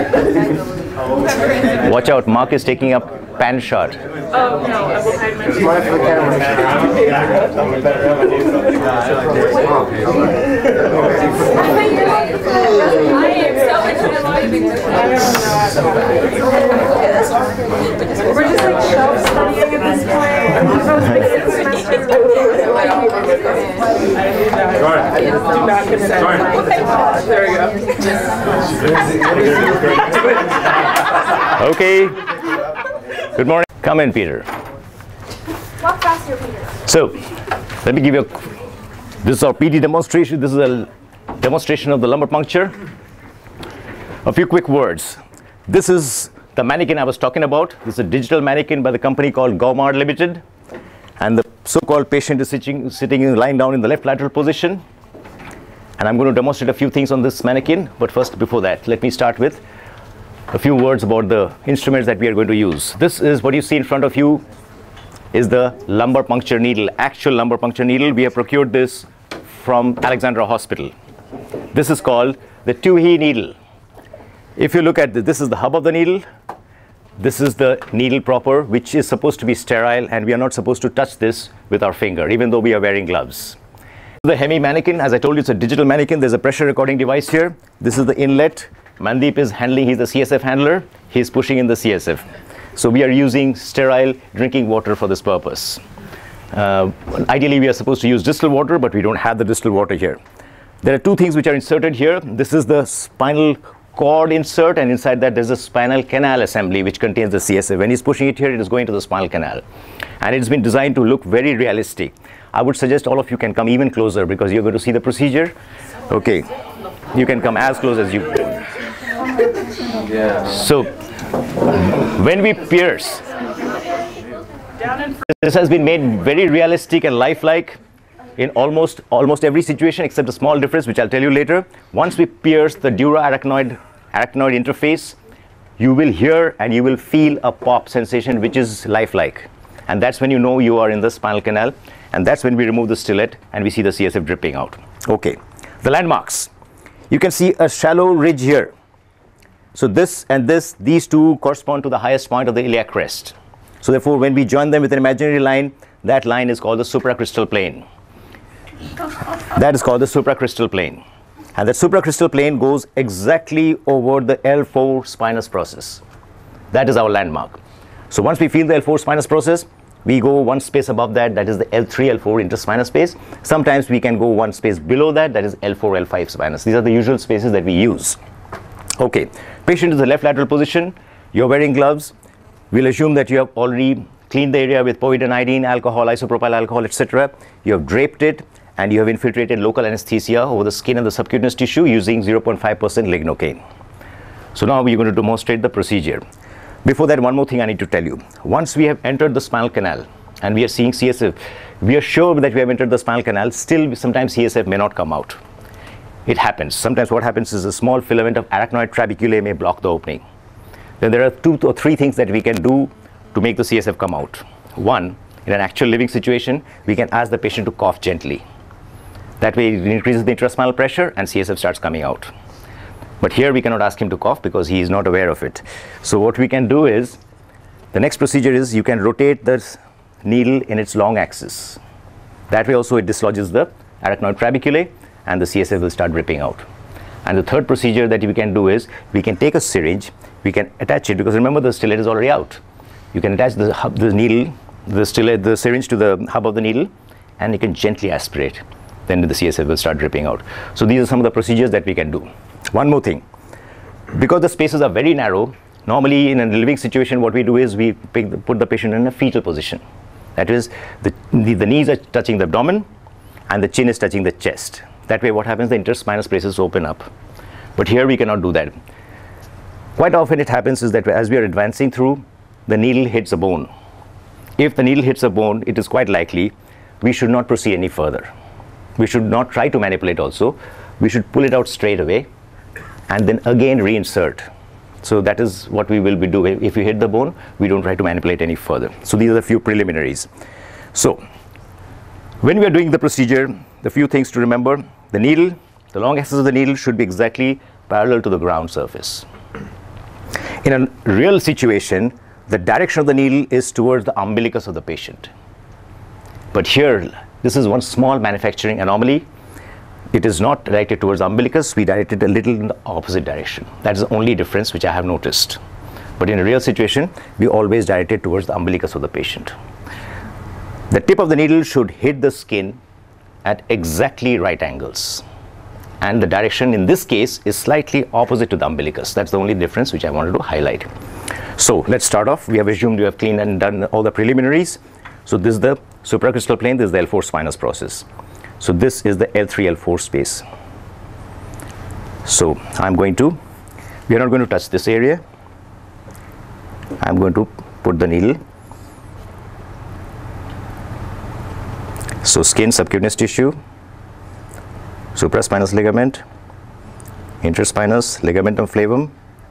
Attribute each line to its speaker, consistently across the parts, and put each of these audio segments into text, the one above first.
Speaker 1: Watch out, Mark is taking up pan shot.
Speaker 2: Oh, no, I will hide my
Speaker 3: Smile for the camera.
Speaker 2: I am so into We're just like shelf studying at this point. There we go.
Speaker 1: Okay. Good morning. Come in, Peter.
Speaker 2: Walk faster, Peter.
Speaker 1: So, let me give you this is our PD demonstration. This is a demonstration of the lumbar puncture. A few quick words. This is the mannequin I was talking about. This is a digital mannequin by the company called Gaumard Limited. And the so-called patient is sitting lying down in the left lateral position. And I'm going to demonstrate a few things on this mannequin. But first, before that, let me start with a few words about the instruments that we are going to use. This is what you see in front of you is the lumbar puncture needle, actual lumbar puncture needle. We have procured this from Alexandra Hospital. This is called the Tuohy needle. If you look at this is the hub of the needle. This is the needle proper, which is supposed to be sterile, and we are not supposed to touch this with our finger, even though we are wearing gloves. The Hemi mannequin, as I told you, it's a digital mannequin. There's a pressure recording device here. This is the inlet. Mandeep is handling, he's the CSF handler. He's pushing in the CSF. So we are using sterile drinking water for this purpose. Ideally, we are supposed to use distilled water, but we don't have the distilled water here. There are two things which are inserted here. This is the spinal cord insert, and inside that there's a spinal canal assembly which contains the CSF. When he's pushing it here, it is going to the spinal canal. And it's been designed to look very realistic. I would suggest all of you can come even closer because you're going to see the procedure. Okay, you can come as close as you can. So, when we pierce, this has been made very realistic and lifelike in almost every situation except a small difference, which I'll tell you later. Once we pierce the dura-arachnoid interface, you will hear and you will feel a pop sensation which is lifelike. And that's when you know you are in the spinal canal. And that's when we remove the stellate and we see the CSF dripping out. Okay, the landmarks. You can see a shallow ridge here. So this and these two correspond to the highest point of the iliac crest. So therefore, when we join them with an imaginary line, that line is called the supracrystal plane. That is called the supracrystal plane. And that supracrystal plane goes exactly over the L4 spinous process. That is our landmark. So once we feel the L4 spinous process, we go one space above that, that is the L3, L4 interspinous space. Sometimes we can go one space below that, that is L4, L5 spinous. These are the usual spaces that we use. Okay, patient is the left lateral position. You're wearing gloves. We'll assume that you have already cleaned the area with povidone, alcohol, isopropyl alcohol, etc. You have draped it and you have infiltrated local anesthesia over the skin and the subcutaneous tissue using 0.5% lignocaine. So now we're going to demonstrate the procedure. Before that, one more thing I need to tell you. Once we have entered the spinal canal and we are seeing CSF, we are sure that we have entered the spinal canal. Still, sometimes CSF may not come out. It happens. Sometimes what happens is a small filament of arachnoid trabeculae may block the opening. Then there are 2 or 3 things that we can do to make the CSF come out. One, in an actual living situation, we can ask the patient to cough gently. That way it increases the intraspinal pressure and CSF starts coming out. But here we cannot ask him to cough because he is not aware of it. So what we can do is, the next procedure is you can rotate the needle in its long axis. That way also it dislodges the arachnoid trabeculae and the CSF will start dripping out. And the third procedure that we can do is, we can take a syringe, we can attach it, because remember the stellate is already out. You can attach the syringe to the hub of the needle and you can gently aspirate. Then the CSF will start dripping out. So these are some of the procedures that we can do. One more thing, because the spaces are very narrow, normally in a living situation what we do is we put the patient in a fetal position. That is, the knees are touching the abdomen and the chin is touching the chest. That way what happens, the interspinous spaces open up. But here we cannot do that. Quite often it happens is that as we are advancing through, the needle hits a bone. If the needle hits a bone, it is quite likely we should not proceed any further. We should not try to manipulate also. We should pull it out straight away and then again reinsert. So that is what we will be doing. If we hit the bone, we don't try to manipulate any further. So these are the few preliminaries. So when we are doing the procedure, the few things to remember: the needle, the long axis of the needle should be exactly parallel to the ground surface. In a real situation, the direction of the needle is towards the umbilicus of the patient. But here, this is one small manufacturing anomaly. It is not directed towards the umbilicus, we direct it a little in the opposite direction. That is the only difference which I have noticed. But in a real situation, we always direct it towards the umbilicus of the patient. The tip of the needle should hit the skin at exactly right angles. And the direction in this case is slightly opposite to the umbilicus. That's the only difference which I wanted to highlight. So let's start off. We have assumed you have cleaned and done all the preliminaries. So this is the supracrystal plane, this is the L4 spinous process. So this is the L3, L4 space. So we are not going to touch this area. I'm going to put the needle. So skin, subcutaneous tissue, supraspinous ligament, interspinous ligamentum flavum.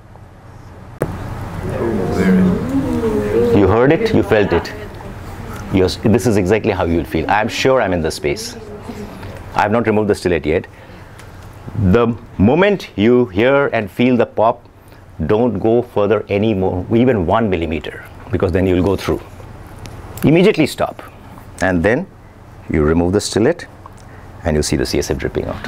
Speaker 1: You heard it, you felt it. Yes, this is exactly how you will feel. I'm sure I'm in the space. I have not removed the stellate yet. The moment you hear and feel the pop, don't go further anymore, even 1 millimeter, because then you will go through. Immediately stop. And then you remove the stellate and you see the CSF dripping out.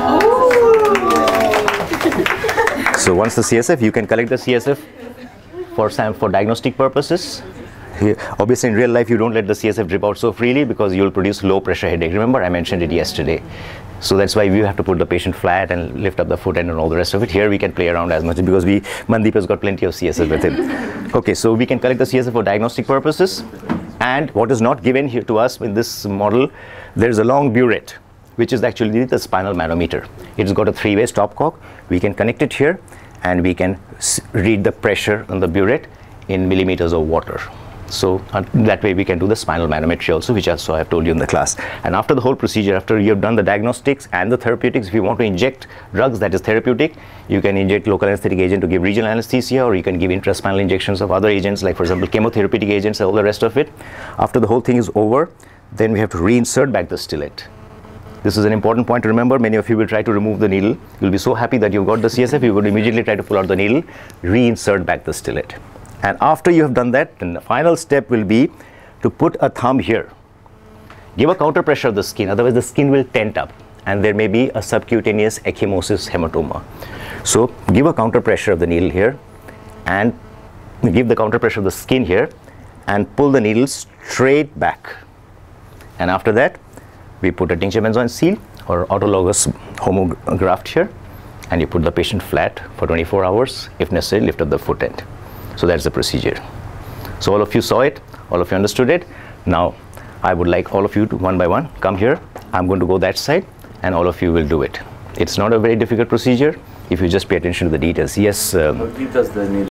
Speaker 1: So once the CSF, you can collect the CSF for diagnostic purposes. Here, obviously in real life you don't let the CSF drip out so freely because you'll produce low pressure headache. Remember I mentioned it yesterday. So that's why we have to put the patient flat and lift up the foot and all the rest of it. Here we can play around as much because Mandeep has got plenty of CSF with him. Okay, so we can collect the CSF for diagnostic purposes. And what is not given here to us in this model, there's a long burette, which is actually the spinal manometer. It's got a 3-way stopcock. We can connect it here and we can read the pressure on the burette in millimeters of water. So that way we can do the spinal manometry also, which also I have told you in the class. And after the whole procedure, after you have done the diagnostics and the therapeutics, if you want to inject drugs that is therapeutic, you can inject local anesthetic agent to give regional anesthesia, or you can give intraspinal injections of other agents like, for example, chemotherapeutic agents and all the rest of it. After the whole thing is over, then we have to reinsert back the stellate. This is an important point to remember. Many of you will try to remove the needle. You'll be so happy that you've got the CSF, you will immediately try to pull out the needle, reinsert back the stellate. And after you have done that, then the final step will be to put a thumb here. Give a counter pressure of the skin, otherwise the skin will tent up and there may be a subcutaneous ecchymosis hematoma. So give a counter pressure of the needle here and give the counter pressure of the skin here and pull the needle straight back. And after that, we put a tincture benzoin seal or autologous homograft here and you put the patient flat for 24 hours. If necessary, lift up the foot end. So that's the procedure. So all of you saw it, all of you understood it. Now I would like all of you to one by one come here. I'm going to go that side and all of you will do it. It's not a very difficult procedure if you just pay attention to the details. Yes.
Speaker 3: How deep does the needle